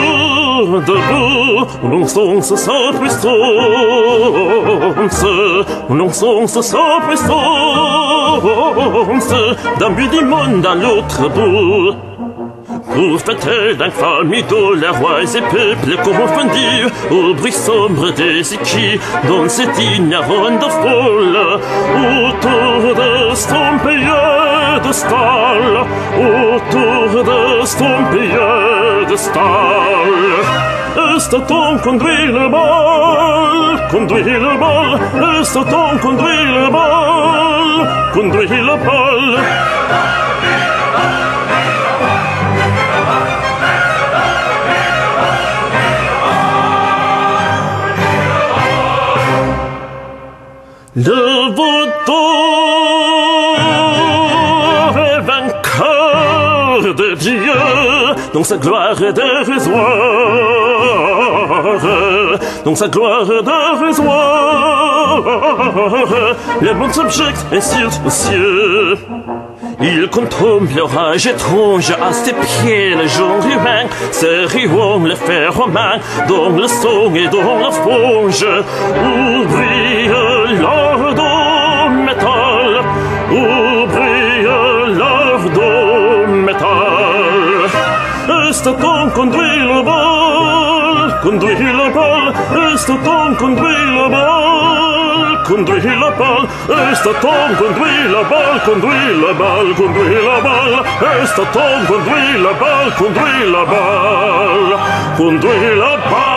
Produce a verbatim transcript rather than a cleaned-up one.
debout, debout, l'on songe sans puissance, l'on songe sans puissance, d'un but du monde à l'autre bout. Pour fêter d'infamie de les rois et peuples confondus, au bruit sombre des équipes, dans cette ignorante foule, autour de son pays de stal, autour de son pays de stal. Est-ce conduit le bal, conduit le bal, est-ce conduit le bal, conduit le bal. Le vautour est vainqueur de Dieu, dans sa gloire dérisoire, dans sa gloire dérisoire, le monde subjecte et silte aux cieux. Il contemple l'orage étrange à ses pieds, le genre humain, se riom le fer romain, dans le son et dans la fange, où brille l'or de métal, où brille l'or de métal. Est-ce qu'on conduit le bal, conduit le bal, est-ce qu'on conduit le bal, conduit le bal, est-ce qu'on conduit le bal, conduit le bal, conduit le bal, est-ce qu'on conduit le bal, conduit le bal, conduit le bal.